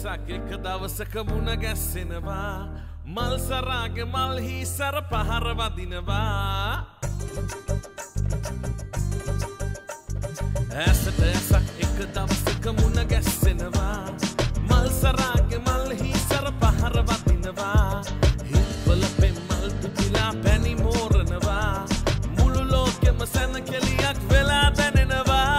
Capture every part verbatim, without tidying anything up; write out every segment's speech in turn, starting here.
දෙසක් එක දවසක මුණ ගැස්සෙනවා මල් සරාගේ මල් හිසර පහර වදිනවා ඇසට ඇසක් එක දවසක මුණ ගැස්සෙනවා මල් සරාගේ මල් හිසර පහර වදිනවා හිත්වල පෙම්මල් පිපිලා පැණි මෝරනවා මුළු ලෝකෙම සැනකෙලියක් වෙලා දැනෙනවා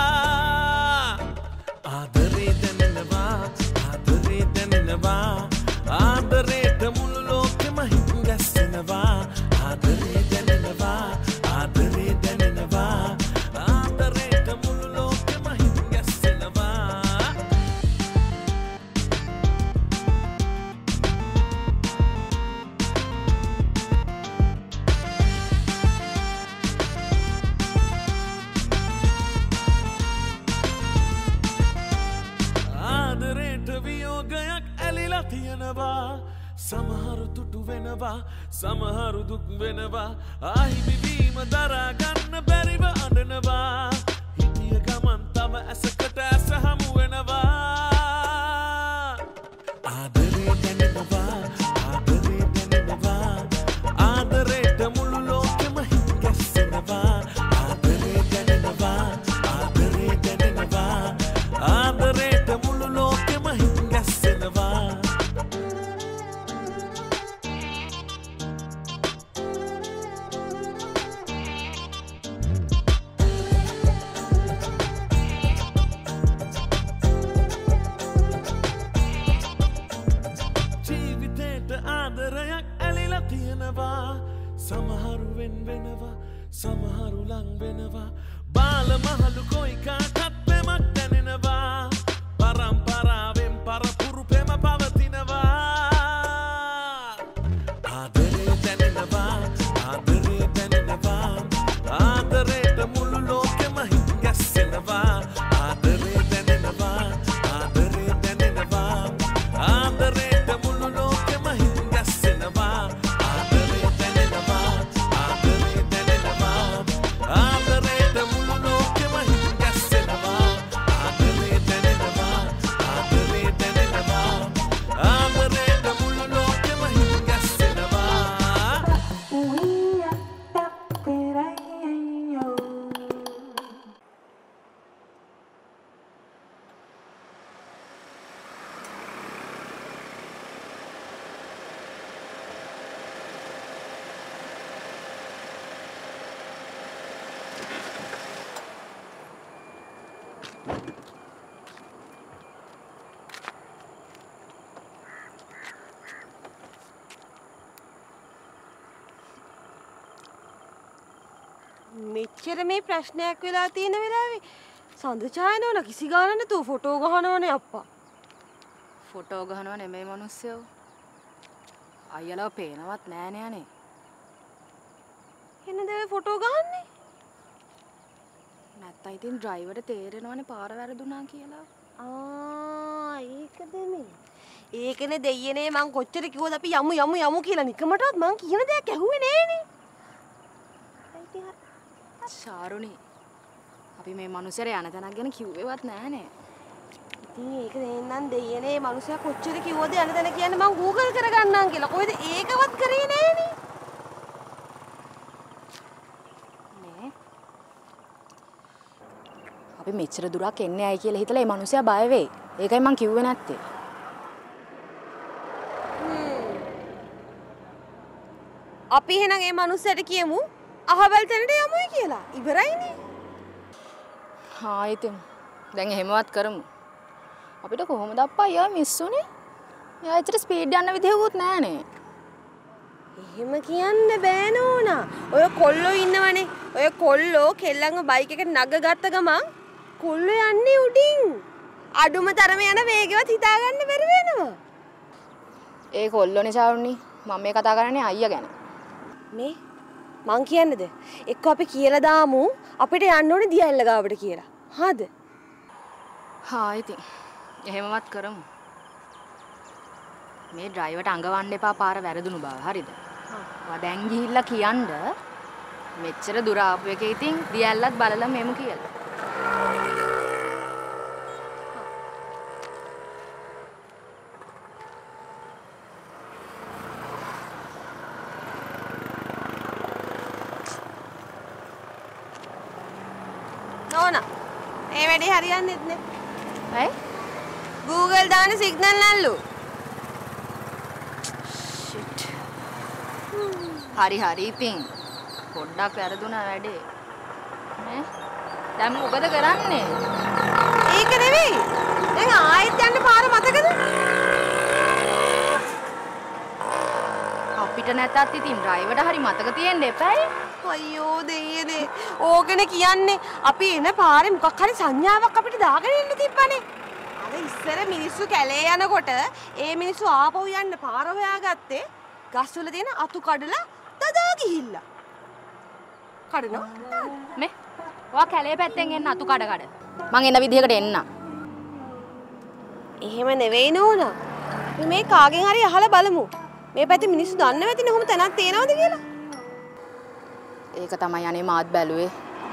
ආදරේ දැනෙනවා ආදරේ දැනෙනවා ආදරේට මුළු ලෝකෙම හිත් ගැස්සෙනවා ආදරේ දැනෙනවා ආදරේ දැනෙනවා ආදරේට මුළු ලෝකෙම හිත් ගැස්සෙනවා ආදරේට වියෝගයක් ඇලිලා තියෙනවා සමහරු තුටු වෙනවා සමහරු දුක් වෙනවා ආහිමි වීම දරා ගන්න බැරිව අඬනවා හිටිය ගමන් තව ඇසකට ඇස හමු වෙනවා ආදරේ දැනෙනවා ආදරේ දැනෙනවා ආදරේට මුළු ලෝකෙම හිත් ගැස්සෙනවා ආදරේ දැනෙනවා ආදරේ දැනෙනවා ආදරේට මුළු ලෝකෙම හිත් ගැස්සෙනවා ආදරයක් ඇලිලා තියෙනවා සමහරු වෙන් වෙනවා සමහරු ලං වෙනවා බාල මහලු කොයි කාටත් පෙමක් දැනෙනවා පරම්පරාවෙන් පරපුරු පෙම පවතිනවා ආදරේ දැනෙනවා ආදරේ දැනෙනවා ආදරේට මුළු ලෝකෙම හිත් ගැස්සෙනවා ආදරේ දැනෙනවා ආදරේ දැනෙනවා ආදරේට මුළු ලෝකෙම හිත් ගැස්සෙනවා ආදරේ දැනෙනවා ආදරේ දැනෙනවා ආදරේට මුළු ලෝකෙම හිත් ගැස්සෙනවා ආදරේ දැනෙනවා ආදරේ දැනෙනවා ආදරේට මුළු ලෝකෙම හිත් ගැස්සෙනවා මෙච්චර මේ ප්‍රශ්නයක් වෙලා තියෙන වෙලාවේ සඳ ඡායන ඕන කිසි ගානක් නැතුව ෆොටෝ ගහනවනේ අප්පා. ෆොටෝ ගහනව නෙමෙයි මිනිස්සයෝ. අයියලා පේනවත් නෑනේ අනේ. එන්නද ඔය ෆොටෝ ගහන්නේ? නැත්නම් ඉතින් ඩ්‍රයිවර්ට තේරෙනවනේ පාර වැරදුනා කියලා. ආ ඒකද මේ. ඒකනේ දෙයියනේ මං කොච්චර කිව්වද අපි යමු යමු යමු කියලා නිකමටවත් මං කියන දෙයක් ඇහුවේ නෑනේ. ශාරුණි අපි මේ මිනිස්සර යන තැනක් ගැන කිව්වෙවත් නෑනේ. ඉතින් ඒක දෙන්නම් දෙයියනේ මිනිස්සයා කොච්චර කිව්වද යන තැන කියන්නේ මං Google කරගන්නම් කියලා. කොහෙද ඒකවත් කරේ නෑනේ. නේ. අපි මෙච්චර දුරක් එන්නේ ඇයි කියලා හිතලා මේ මිනිස්සයා බය වෙයි. ඒකයි මං කිව්වේ නැත්තේ. අපි එහෙනම් මේ මිනිස්සයාට කියමු අහවල් තැනට යමුයි කියලා. ඉවරයිනේ. හා ඉතින් දැන් එහෙමවත් කරමු. අපිට කොහොමද අප්පා යා මිස්සුනේ? යා ඇත්තට ස්පීඩ් යන්න විදිහකුත් නැහනේ. එහෙම කියන්න බෑ නෝනා. ඔය කොල්ලෝ ඉන්නවනේ. ඔය කොල්ලෝ කෙල්ලන්ව බයික් එකට නගගත්ත ගමන් කොල්ලෝ යන්නේ උඩින්. අඩුම තරමේ යන වේගවත් හිතා ගන්න බැරි වෙනවා. ඒ කොල්ලෝනේ ශාරුණි. මම මේ කතා කරන්නේ අයියා ගැන. මේ මං කියන්නේද එක්ක අපි කියලා දාමු අපිට යන්න ඕනේ දියැල්ල ගාවට කියලා. හරිද? හා ඉතින් එහෙමවත් කරමු. මේ ඩ්‍රයිවර්ට අඟවන්න එපා පාර වැරදුණු බව. හරිද? ඔයා දැන් ගිහිල්ලා කියන්න මෙච්චර දුර ආපු එකේ ඉතින් දියැල්ලත් බලලා මෙමු කියලා. වැඩේ හරියන්නේ නැත් නේ. ඇයි? Google දාන සිග්නල් නැල්ලු. shit. හරි හරි ඉතින්. පොඩ්ඩක් වැරදුනා වැඩේ. නේ? දැන් මොකද කරන්නේ? ඒක නෙවෙයි. දැන් ආයෙත් යන්න පාර මතකද? අපිට නැතත් ඉතින් ඩ්‍රයිවර්ට හරි මතක තියෙන්න එපායි. අයියෝ දෙයියනේ. ඕකනේ කියන්නේ අපි එන පාරේ මොකක් හරි සංඥාවක් අපිට දාගෙන ඉන්න තිබ්බනේ. අර ඉස්සර මිනිස්සු කැලේ යනකොට ඒ මිනිස්සු ආපහු යන්න පාර හොයාගත්තේ ගස්වල තියෙන අතු කඩලා දදා ගිහිල්ලා. කඩනවා. මේ ඔයා කැලේ පැත්තෙන් එන්න අතු කඩ කඩ. මං එන විදිහකට එන්න. එහෙම නෙවෙයි නෝනා. මේ කාගෙන් හරි අහලා බලමු. මේ පැත්තේ මිනිස්සු දන්නව ඇතිනේ කොහොම තැනක් තේනවද කියලා. ඒක තමයි අනේ මාත් බැලුවේ.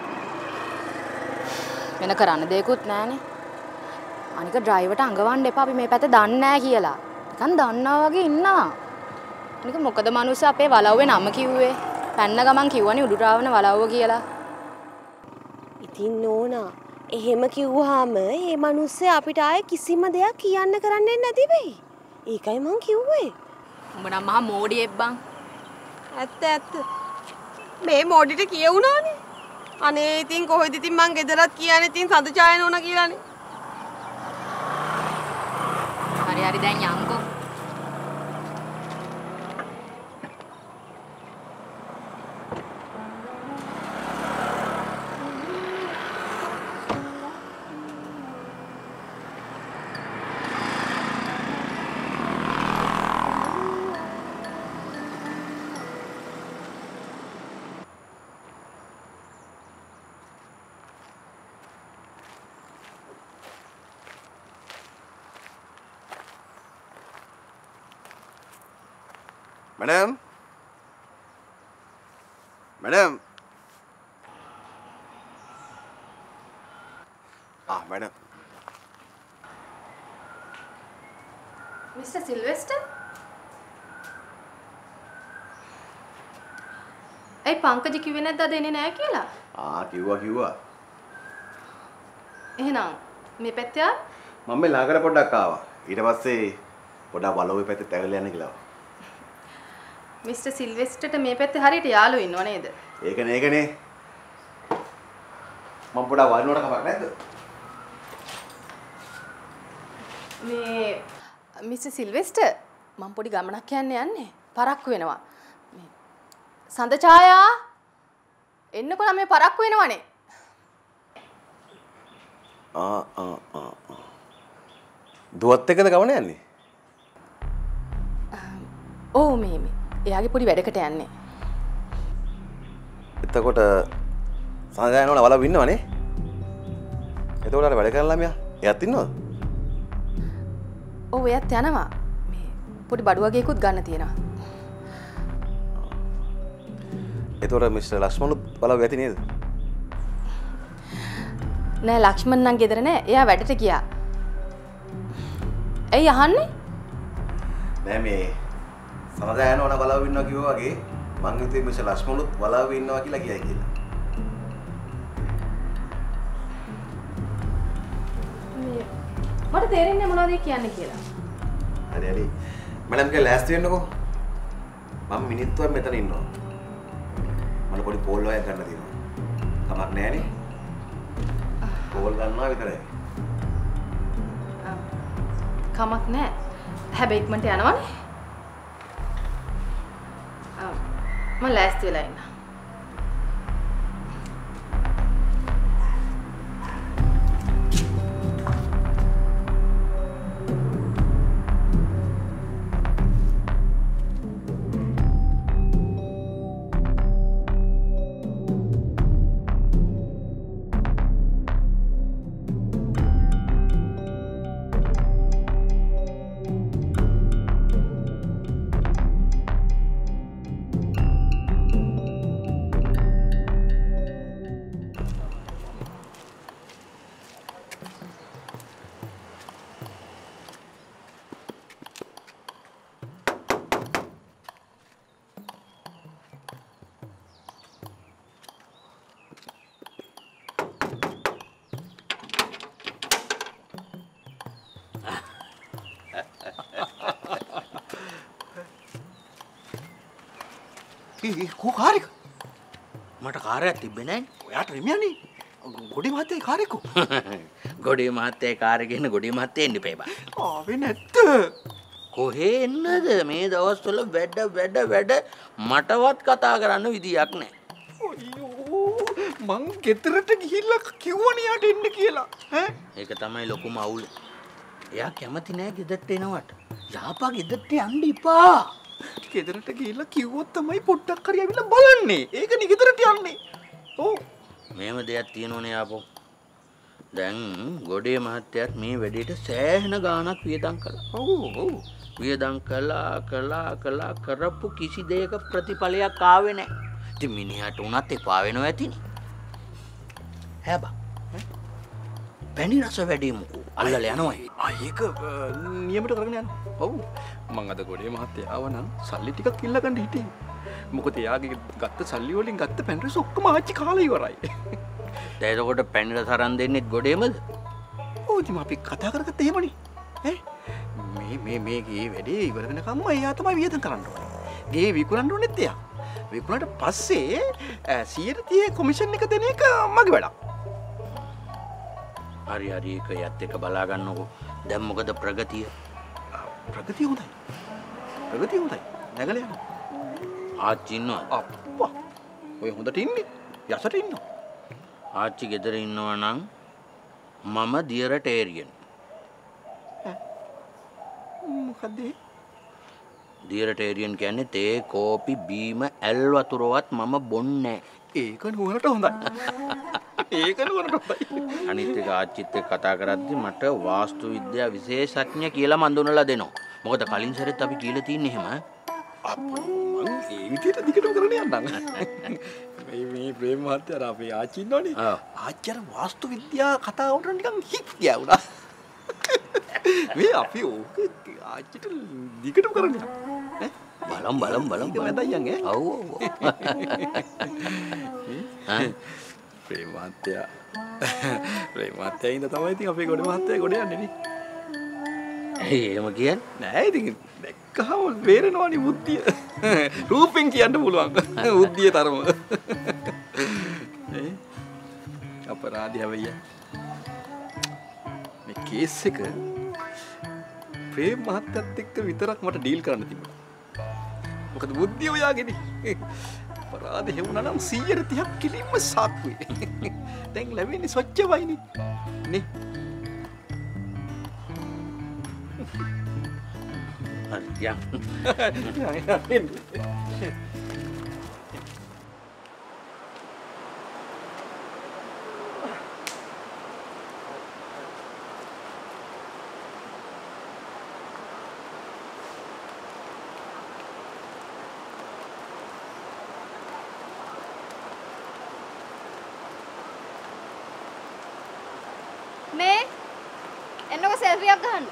වෙන කරන්න දෙයක්වත් නැහනේ. අනික ඩ්‍රයිවර්ට අඟවන්න එපා අපි මේ පැත්ත දන්නේ නැහැ කියලා. නිකන් දන්නා වගේ ඉන්නවා. අනික මොකද මිනිස්සු අපේ වලව්වේ නම කිව්වේ? පැන්න ගමන් කිව්වනේ උඩුරාවන වලව්ව කියලා. ඉතින් නෝනා එහෙම කිව්වහම මේ මිනිස්සේ අපිට ආයේ කිසිම දෙයක් කියන්න කරන්නේ නැති වෙයි. ඒකයි මං කිව්වේ. උඹ නම් මහා මෝඩියෙක් බං. ඇත්ත ඇත්ත. මේ මොඩිට කියවුණානේ. අනේ ඉතින් කොහෙද ඉතින් මං ගෙදරත් කියන්නේ ඉතින් සඳ ඡාය නෝනා කියලානේ. හරි හරි දැන් යන්කෝ. Madam? Madam? Ah, madam. Mister Silvester? ඒ පංකජ කිව්වේ නැද්ද අද එන්නේ නැහැ කියලා? ආ කිව්වා කිව්වා. එහෙනම් මේ පැත්තේ ආ මම මේ ළඟට පොඩ්ඩක් ආවා. ඊට පස්සේ පොඩ්ඩක් වලෝවේ පැත්තේ තැවිලා යන්න කියලා. මිස්ටර් සිල්වෙස්ටර්ට මේ පැත්තේ හරියට යාළුවෝ ඉන්නව නේද? ඒකනේ ඒකනේ. මම පොඩ්ඩක් වරිනවට කමක් නැද්ද? මේ මිස්ටර් සිල්වෙස්ටර් මම පොඩි ගමනක් යන්න යන්නේ. පරක්කු වෙනවා. මේ සඳ ඡායා එන්නකො නම් මේ පරක්කු වෙනවනේ. ආ ආ ආ. දුවත් එකද ගමන යන්නේ? ඔව් මේ මේ එයාගේ පොඩි වැඩකට යන්නේ. එතකොට සංජයනවල වලව ඉන්නවනේ. එතකොට අර වැඩ කරන ළමයා එයාත් ඉන්නවද? ඔව් එයාත් යනවා. මේ පොඩි බඩු වගේකුත් ගන්න තියෙනවා. එතකොට මිස්ටර් ලක්ෂ්මනුත් වලව ඇති නේද? නෑ ලක්ෂ්මන් නම් ගෙදර නෑ. එයා වැඩට ගියා. ඇයි අහන්නේ? නෑ මේ සමදායන ඕන වලව ඉන්නවා කිව්වා වගේ මං හිතුවේ මිස්ටර් ලක්ෂ්මනුත් වලව ඉන්නවා කියලා කියයි කියලා. මේ මට තේරෙන්නේ මොනවද කියන්නේ කියලා. හරි හරි. මඩම් කේ ලෑස්ති වෙන්නකෝ. මම මිනිත්තුවක් මෙතන ඉන්නවා. මම පොඩි කෝල් එකක් ගන්න තියෙනවා. කමක් නෑනේ. කෝල් ගන්නවා විතරයි. කමක් නෑ. හැබැයි ඉක්මනට යනවනේ. මම ලෑස්ති වෙලා ඉන්නවා. කෝ කාර් එක? මට කාර්යයක් තිබ්බේ නැහැ. ඔයාට රිමියනේ. ගොඩේ මහත්තයා කාර් එක. ගොඩේ මහත්තයා කාර් එකේ ගොඩේ මහත්තයා එන්න එපා. ආවේ නැත්ද? කොහේ එන්නද මේ දවස්වල වැඩ වැඩ වැඩ මටවත් කතා කරන්න විදියක් නැහැ. අයියෝ මං ගෙදරට ගිහිල්ලා කිව්වනේ යාට එන්න කියලා. ඈ ඒක තමයි ලොකුම අවුල. එයා කැමති නෑ ගෙදරට එනවට. යාපා ගෙදරට යන්න එපා. ගෙදරට ගිහිල්ලා කිව්වොත් තමයි පොඩ්ඩක් හරි ඇවිල්ලා බලන්නේ. ඒකනේ ගෙදරට යන්නේ. ඔව්. මේව දෙයක් තියෙනවනේ යාපෝ. දැන් ගොඩේ මහත්තයාත් මේ වැඩේට සෑහෙන ගාණක් වියදම් කළා. ඔව් ඔව්. වියදම් කළා කළා කළා කරපු කිසි දෙයක ප්‍රතිඵලයක් ආවේ නැහැ. ඉතින් මිනිහට උනත් එපා වෙනවා ඇතිනේ. හැබා. පැණි රස වැඩි මොකෝ අල්ලලා යනවා. ආ ඒක නියමයට කරගෙන යන්න. ඔව්. මං අද ගොඩේ මහත්තයා ආව නම් සල්ලි ටිකක් ඉල්ල ගන්න හිටියේ. මොකද එයාගේ ගත්ත සල්ලි වලින් ගත්ත පැණි රස ඔක්කොම ආච්චි කාලා ඉවරයි. දැන් එතකොට පැණි රස අරන් දෙන්නෙත් ගොඩේමද? ඔව් ඉතින් අපි කතා කරගත්ත එහෙමනේ. ඈ මේ මේ මේ ගේ වැඩේ ඉවර වෙනකම්ම එයා තමයි වියදම් කරන්න ඕනේ. ගේ විකුණන්න ඕනෙත් එයා. විකුණාට පස්සේ සියයට තිහ කොමිෂන් එක දෙන එක මගේ වැඩක්. හරි හරි ඒක යත් එක බලා ගන්නකො. දැන් මොකද ප්‍රගතිය? ප්‍රගතිය හොඳයි. ප්‍රගතිය හොඳයි. නැගලා යනවා. ආච්චි ඉන්නවා. අප්පා. ඔය හොඳට ඉන්නේ. යසට ඉන්නවා. ආච්චි ගෙදර ඉන්නවා නම් මම දියරට ඒරියන්. මොකද ඒ? දියරට ඒරියන් කියන්නේ තේ කෝපි බීම ඇල් වතුරවත් මම බොන්නේ නැහැ. ඒක නුවරට හොඳයි. ඒක නුවරට හොඳයි. අනිත් එක ආච්චිත් එක්ක කතා කරද්දි මට වාස්තු විද්‍යා විශේෂඥ කියලා මඳුනලා දෙනවා. මොකද කලින් සැරේත් අපි කියලා තින්නේ එහෙම. අප්පෝ මං ඒ විදිහට දිගටම කරගෙන යන්නම්. මේ මේ ප්‍රේම මහත්තයා අපේ ආච්චි ඉන්නෝනේ. ආච්චි අර වාස්තු විද්‍යා කතා වුණා නිකන් හිප් ගියා උනා. මේ අපි ඕක ආච්චිට දිගටම කරගෙන යන්න. බලම් බලම් බලම් වැදයන් ඈ. ඔව් ඔව්. ඈ ප්‍රේම මහත්තයා ප්‍රේම මහත්තයා ඉඳ තමයි ඉතින් අපේ ගොඩ මහත්තයා ගොඩ යන්නේ නේ. ඇයි එහෙම කියන්නේ? නෑ ඉතින් දැක්කහම වේරෙනවනේ බුද්ධිය. රූපෙන් කියන්න පුළුවන්. බුද්ධිය තරම. ඒ අපරාධය වෙයි. මේ කේස් එක ප්‍රේම මහත්තයත් එක්ක විතරක් මට ඩීල් කරන්න තිබුණා. මොකද බුද්ධිය ඔයාගේනේ. අපරාධ හේවුණා නම් සීයට තිහක් කිලින්ම සාක්කුවේ. දැන් ලැබෙන්නේ ස්වච්ඡවයිනේ. නේ? හරි යම්. මේ එන්නකො සෙල්ෆි එකක් ගන්න.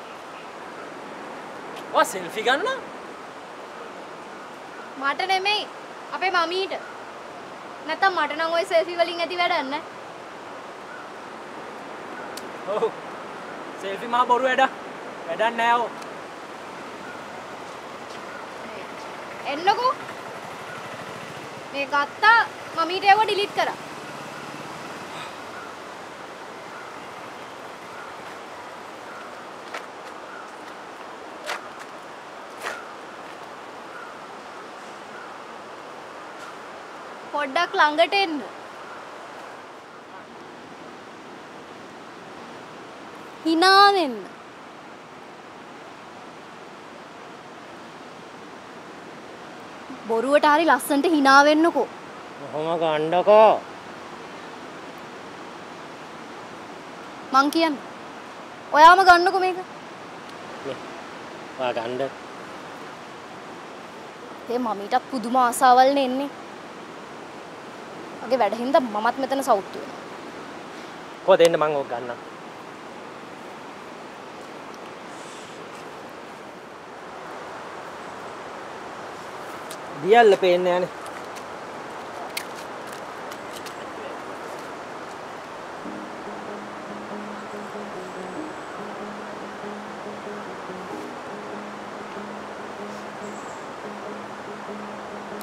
ඔය සෙල්ෆි ගන්න? මට නෙමෙයි අපේ මමීට. නැත්තම් මට නම් ওই සෙල්ෆි වලින් ඇති වැඩක් නැහැ. ඔව්. සෙල්ෆි මා බොරු වැඩ. වැඩක් නෑ ඔව්. එන්නකො. මේ ගත්තා මමීට ඒව ඩිලීට් කරා. පොඩ්ඩක් ළඟට එන්න. hina වෙන්න. බොරුවට හරි ලස්සනට hina වෙන්නකෝ. කොහොම ගන්නකෝ? මං කියන්නේ. ඔයාම ගන්නකෝ මේක. නේ. ඔයා ගන්න. ඒ මමීටත් පුදුම ආසාවල් නෙන්නේ. මගේ වැඩ හින්දා මමත් මෙතන සවුත් වෙනවා. කොහෙද එන්න මං ඕක ගන්නම්. දියල්ල පේන්නේ යන්නේ.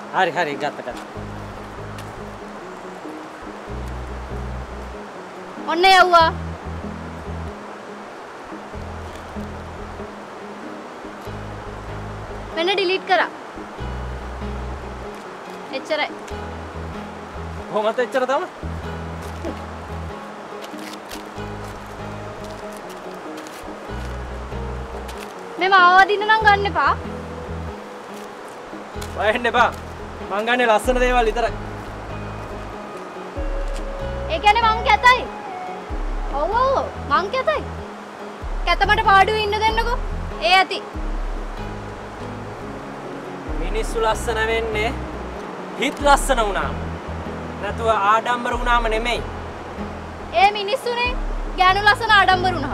හරි හරි ගත්ත ගත්ත. ඔන්න යවුවා. වෙන ඩිලීට් කරා. එච්චරයි. කොහොමද එච්චර තමයි? මෙම ආවදින්න නම් ගන්න එපා. වහෙන්න එපා. මං ගන්නේ ලස්සන දේවල් විතරයි. ඒ කියන්නේ මං කැතයි. ඔව් ඔව් මං කැතයි. කැතමට පාඩුවේ ඉන්න දෙන්නකෝ. ඒ ඇති. මිනිස්සු ලස්සන වෙන්නේ හිත ලස්සන වුණාම. නැතුව ආඩම්බර වුණාම නෙමෙයි. ඒ මිනිස්සුනේ ගෑනු ලස්සන ආඩම්බර වුණාම.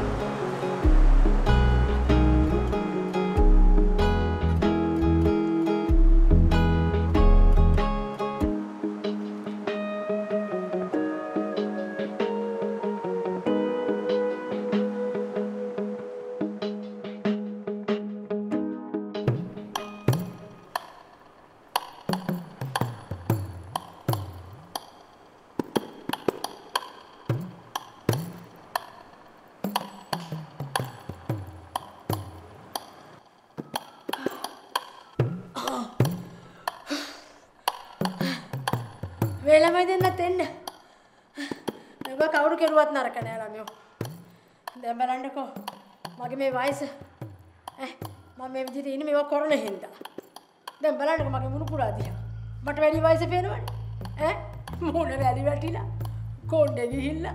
වෙලමයි දෙන්නත් එන්න. මම කවුරු කෙරුවත් නරක නෑ ළමයෝ. දැන් බලන්නකෝ මගේ මේ වයස. ඈ මම මේ විදිහට ඉන්නේ මේවා කරන හින්දා. දැන් බලන්නකෝ මගේ මුණු පුරා දිහා. මට වැඩි වයස පේනවනේ. ඈ මුණ වැඩි වැටිලා කොණ්ඩේ ගිහිල්ලා.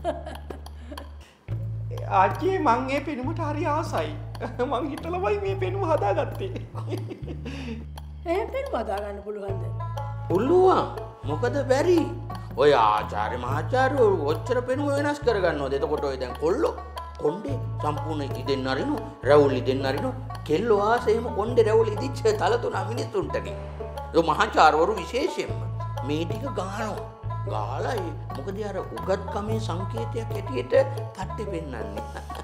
ආච්චි මං මේ පෙනුමට හරි ආසයි. මං හිතලමයි මේ පෙනුම හදාගත්තේ. ඒ පෙනුම හදාගන්න පුළුවන්ද? පුළුවන්. මොකද බැරි? ඔය ආචාර්ය මහාචාර්ය ඔච්චර පෙනුම වෙනස් කරගන්නවද? එතකොට ඔය දැන් කොල්ලෝ කොණ්ඩේ සම්පූර්ණ ඉදෙන්න අරිනු, රැවුල් ඉදෙන්න අරිනු, කෙල්ලෝ ආසෙම කොණ්ඩේ රැවුල් ඉදිච්ච තල තුන මිනිස්සුන්ටනේ. ඒ මහාචාර්යවරු විශේෂයෙන්ම මේ ටික ගහනවා. ගහලා මොකද අර උගත්කමේ සංකේතයක් හැටියට තට්ටේ පෙන්නන්නේ.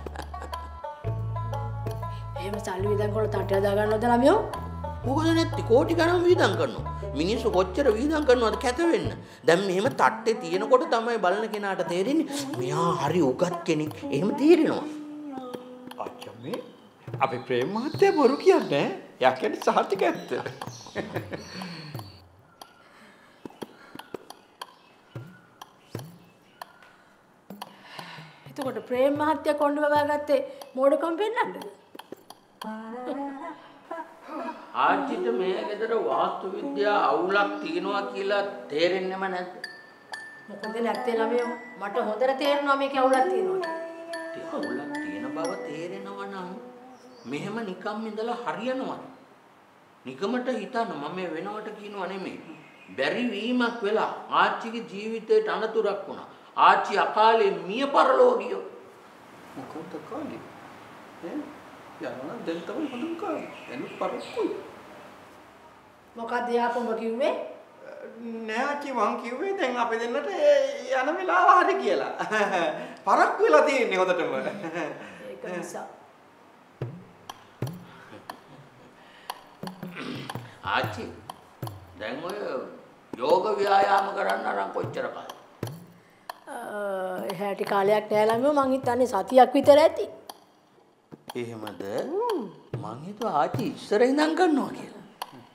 එහෙම සල්ලි විදන් කරලා තට්ටේ හදා ගන්නවද ළමයෝ? මොකද නැත්ති කෝටි ගණන් වීදම් කරනවා. මිනිස්සු කොච්චර වීදම් කරනවද කැත වෙන්න. දැන් මෙහෙම තට්ටේ තියෙනකොට තමයි බලන කෙනාට තේරෙන්නේ මෙයා හරි උගත් කෙනෙක්. එහෙම තේරෙනවා. අච්චම්මේ අපි ප්‍රේම මහත්තයා බොරු කියන්නේ යා කියන්නේ සහතික ඇත්ත. එතකොට ප්‍රේම මහත්තයා කොණ්ඩේ වවා ගත්තේ මෝඩකම් පෙන්නන්නද? ආච්චිට මේ ගෙදර වාස්තු විද්‍යා අවුලක් තියෙනවා කියලා තේරෙන්නේම නැද්ද? මොකද නැත්තේ ළමයෝ මට හොඳට තේරෙනවා මේකේ අවුලක් තියෙනවා. ඒ අවුලක් තියෙන බව තේරෙනවා නම් මෙහෙම නිකම් ඉඳලා හරියනවද? නිකමට හිතන්න මම මේ වෙනවට කියනවා නෙමෙයි. බැරි වීමක් වෙලා ආච්චිගේ ජීවිතේට අනතුරක් වුණා. ආච්චි අකාලේ මිය පරලෝ ගියෝ. මොකද කාලේ? ඈ යනවා දැන් තමයි හොඳම කාලේ. එනු පරක්කුයි. මොකද යාපොම කිව්වේ? නෑ ආච්චි මං කිව්වේ දැන් අපි දෙන්නට යන වෙලාව හරි කියලා. පරක්කු වෙලා තියෙන්නේ හොඳටම. ඒක නිසා. ආච්චි දැන් ඔය යෝග ව්‍යායාම කරන්න අරන් කොච්චර කාලෙ? එහාට කාලයක් නෑ ළමයෝ මං හිතන්නේ සතියක් විතර ඇති. එහෙමද? මං හිතුවා ආච්චි ඉස්සර ඉඳන් කරනවා කියලා.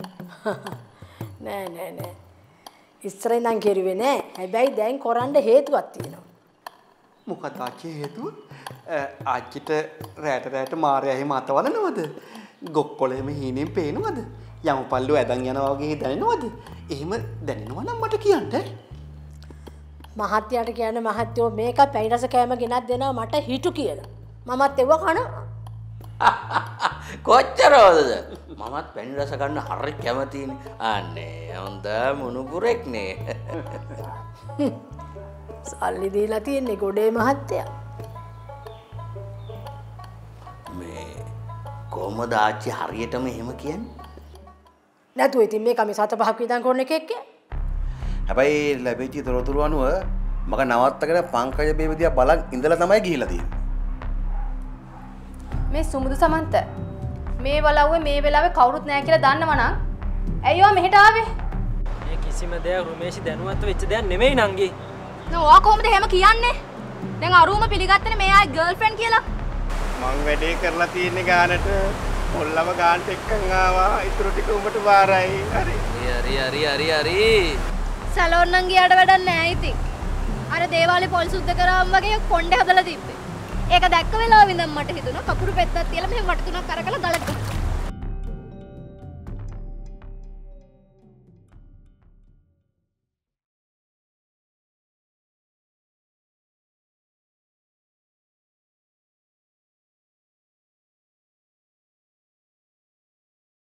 නෑ නෑ නෑ. ඉස්සර ඉඳන් කෙරුවේ නෑ. හැබැයි දැන් කරන්න හේතුවක් තියෙනවා. මොකක්ද ආච්චි හේතුව? ආච්චිට රැට රැට මාරයා එහෙම අතවලනවද? ගොක්කොලෙම හීනෙන් පේනවද? යමු පල්ලු ඇදන් යනවා වගේ දැනෙනවද? එහෙම දැනෙනවා නම් මට කියන්න. මහත්යට කියන්නේ මහත්යෝ මේක පැණි රස කෑම ගෙනත් දෙනවා මට හිටු කියලා. මමත් එව්ව කනවා. කොච්චර හොඳද? මමත් පැණි රස ගන්න හරි කැමතිනේ. අනේ හොඳ මුණුපුරෙක් නේ. සල්ලි දීලා තියන්නේ ගොඩේ මහත්තයා. මේ කොහමද ආච්චි හරියටම එහෙම කියන්නේ? නැතුව ඉතින් මේක මේ සත පහක් විතර කරන එකෙක්. හැබැයි ලැබිච්ච තොරතුරු අනුව මම නවත්තගෙන පංකජ බේබදියා බලන් ඉඳලා තමයි ගිහිලා තියෙන්නේ. මේ සුමුදු සමන්ත මේ වලව්වේ මේ වෙලාවේ කවුරුත් නැහැ කියලා දන්නවනම් ඇයි ඔයා මෙහෙට ආවේ? කිසිම දෙයක් රුමේෂ් දැනුවත් වෙච්ච දෙයක් නෙමෙයි නංගි. නෝ ඔයා කොහොමද එහෙම කියන්නේ? දැන් අරුම පිළිගත්තනේ මේ ආයි ගර්ල්ෆ්‍රෙන්ඩ් කියලා. මං වැඩේ කරලා තියෙන්නේ ගානට පොල්ලම ගානට එක්කන් ආවා. ඊටු ටික උඹට බාරයි. හරි. හරි හරි හරි හරි. සැලෝන් නම් ගියාට වැඩක් නැහැ ඉතින්. අර දේවාලේ පොල් සුද්ධ කරාම වගේ කොණ්ඩේ හදලා තිබ්බේ. ඒක දැක්ක වෙලාවෙ ඉඳන් මට හිතුණා කපුරු පෙත්තක් තියලා මෙහෙම වට තුනක් කරකලා ගලට